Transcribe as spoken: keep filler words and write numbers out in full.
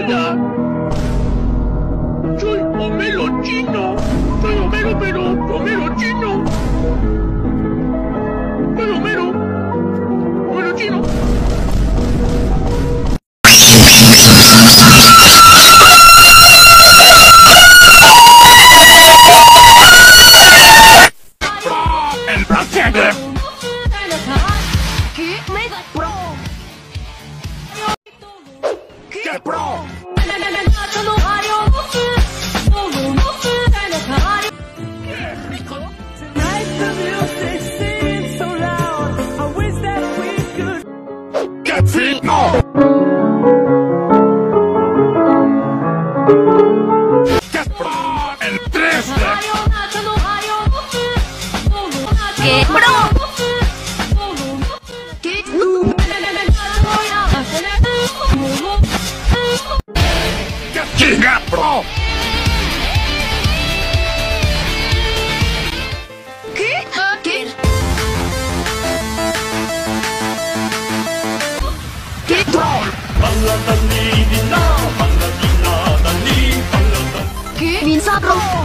Hola. Soy Homero Chino. Soy Homero, pero Homero Chino. Soy Homero. Homero Chino. El Rocket. ¿Qué? Mega Pro. ¡Qué pro! ¡Qué rico! ¡Qué fino! ¡Qué pro! El tres D. ¿Qué pro? ¿Qué? ¡Qué giga pro! ¿Qué? ¿Qué? ¿Qué pro? ¿Qué? Minsa Pro.